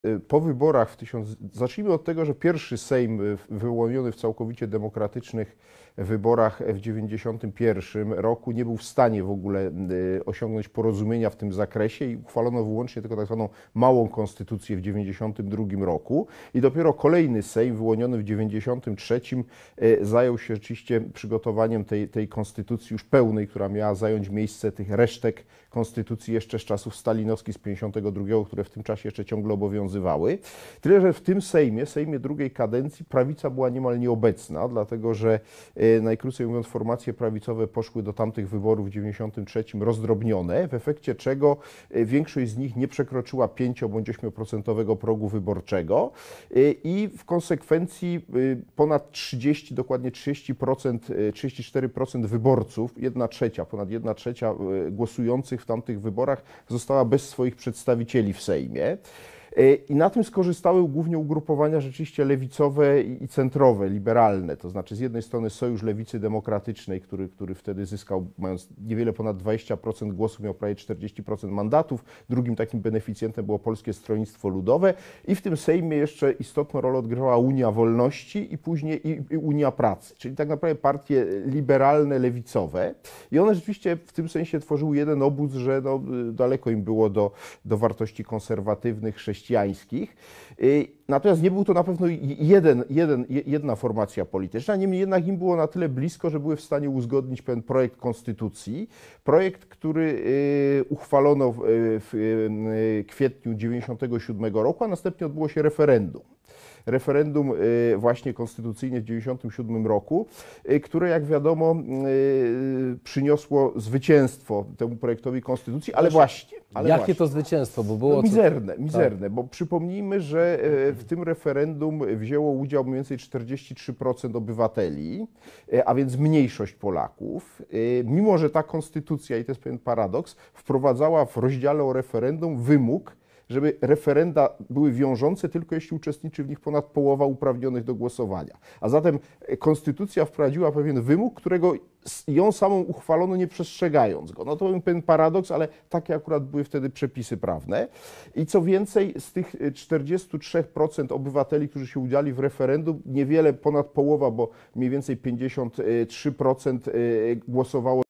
Po wyborach zacznijmy od tego, że pierwszy Sejm wyłoniony w całkowicie demokratycznych wyborach w 1991 roku nie był w stanie w ogóle osiągnąć porozumienia w tym zakresie i uchwalono wyłącznie tylko tak zwaną małą konstytucję w 1992 roku. I dopiero kolejny Sejm wyłoniony w 1993 zajął się rzeczywiście przygotowaniem tej konstytucji już pełnej, która miała zająć miejsce tych resztek konstytucji jeszcze z czasów stalinowskich z 1952, które w tym czasie jeszcze ciągle obowiązywały. Tyle, że w tym Sejmie drugiej kadencji prawica była niemal nieobecna, dlatego że najkrócej mówiąc formacje prawicowe poszły do tamtych wyborów w 1993 rozdrobnione, w efekcie czego większość z nich nie przekroczyła 5 bądź 8% progu wyborczego i w konsekwencji ponad 30, dokładnie 30%, 34% wyborców, ponad 1/3 głosujących w tamtych wyborach została bez swoich przedstawicieli w Sejmie. I na tym skorzystały głównie ugrupowania rzeczywiście lewicowe i centrowe, liberalne. To znaczy z jednej strony Sojusz Lewicy Demokratycznej, który wtedy zyskał, mając niewiele ponad 20% głosów, miał prawie 40% mandatów. Drugim takim beneficjentem było Polskie Stronnictwo Ludowe. I w tym Sejmie jeszcze istotną rolę odgrywała Unia Wolności i później i Unia Pracy. Czyli tak naprawdę partie liberalne, lewicowe. I one rzeczywiście w tym sensie tworzyły jeden obóz, że daleko im było do wartości konserwatywnych, chrześcijańskich. Natomiast nie był to na pewno jedna formacja polityczna, niemniej jednak im było na tyle blisko, że były w stanie uzgodnić pewien projekt konstytucji. Projekt, który uchwalono w kwietniu 1997 roku, a następnie odbyło się referendum. Referendum właśnie konstytucyjne w 1997 roku, które jak wiadomo przyniosło zwycięstwo temu projektowi konstytucji, ale właśnie. Jakie to zwycięstwo? Bo było mizerne, bo przypomnijmy, że w tym referendum wzięło udział mniej więcej 43% obywateli, a więc mniejszość Polaków, mimo że ta konstytucja, i to jest pewien paradoks, wprowadzała w rozdziale o referendum wymóg, żeby referenda były wiążące tylko jeśli uczestniczy w nich ponad połowa uprawnionych do głosowania. A zatem konstytucja wprowadziła pewien wymóg, którego ją samą uchwalono nie przestrzegając go. No to był pewien paradoks, ale takie akurat były wtedy przepisy prawne. I co więcej, z tych 43% obywateli, którzy się udzieli w referendum, niewiele ponad połowa, bo mniej więcej 53% głosowało